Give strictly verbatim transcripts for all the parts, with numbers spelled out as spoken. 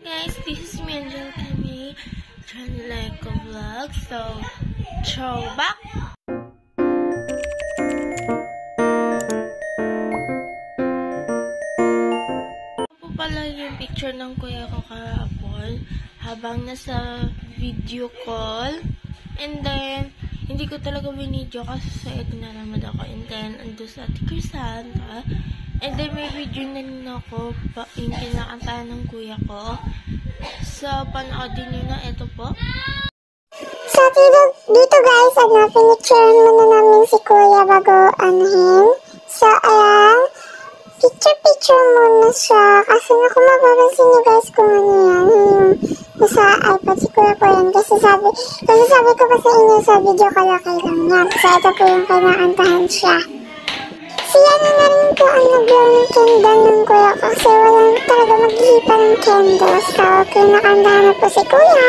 Guys, this is me, Angel Kami, trying like a vlog, so throwback. Ito po pala yung picture ng kuya ko kahapon habang nasa video call, and then hindi ko talaga binidyo kasi sa itinanamad ako, and then ando sa Ate Santa. And then, may video na rin ako pa, yung kinakantahan ng kuya ko. So, panoodin nyo na. Ito po. So, dito, dito guys, ano, pinicture muna namin si kuya bago anuhin. So, ayan. Picture-picture muna siya. Kasi naku, mapapansin nyo guys kung ano yan. Yung nasa iPad si kuya ko yan. Kasi sabi, kasi sabi ko pa sa inyo sa video ko okay lang yan. So, ito po yung kinakantahan siya. Si ano na rin po ang nag-blow ng candle ng kuya ko kasi walang talaga mag-ihipa ng candle. So, kinakandahan na po si kuya.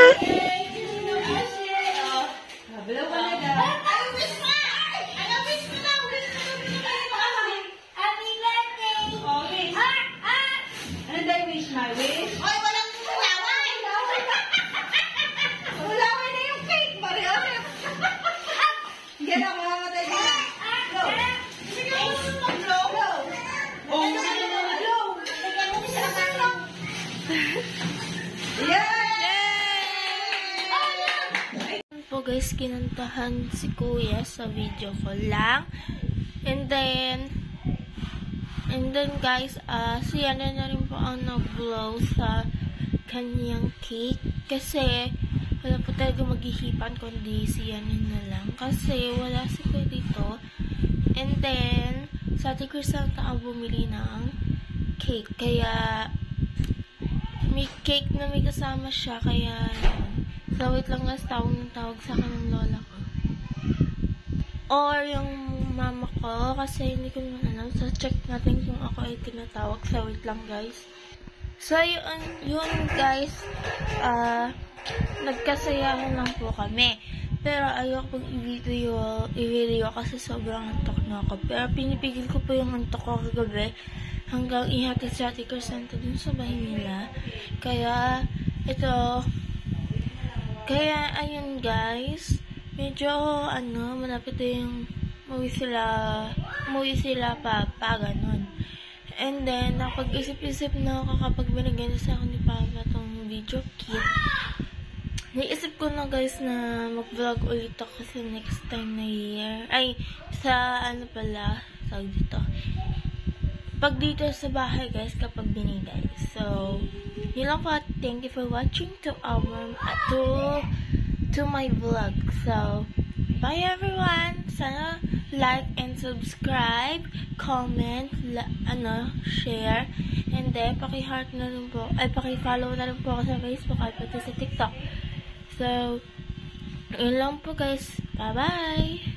Po guys, kinantahan si kuya sa video ko lang. And then and then guys, uh, si Yana na rin po ang nag-blow sa kanyang cake kasi wala po talaga maghihipan kundi si Yana na lang kasi wala si kuya dito. And then sa Ate Santa ang bumili ng cake, kaya may cake na may kasama siya, kaya yun. So, wait lang guys, tawag ng tawag sa akin ng lola ko. Or yung mama ko, kasi hindi ko naman alam. So, check natin kung ako ay tinatawag. So, wait lang guys. So, yun, yun guys, uh, nagkasayahan lang po kami. Pero, ayoko pong i-video, i-video kasi sobrang antok na ako. Pero, pinipigil ko po yung antok ko kagabi hanggang ihatid sa Ate Santa dun sa bahay nila. Kaya, ito, Kaya, ayun guys, medyo, ano, malapit na yung umuwi sila, umuwi sila papa, ganun. And then, napag-isip-isip na ako kapag binigyan na sa akin ni papa tong video kit. Naisip ko na guys na mag-vlog ulit ako sa next time na year. Ay, sa, ano pala, tawag dito. Pag dito sa bahay guys, kapag binigay. So, yun lang po. Thank you for watching to our, uh, to, to my vlog. So, bye everyone! Sana like and subscribe, comment, la, ano, share, and then, paki-heart na rin po, ay, paki-follow na rin po ako sa Facebook at pati sa TikTok. So, yun lang po guys. Bye-bye!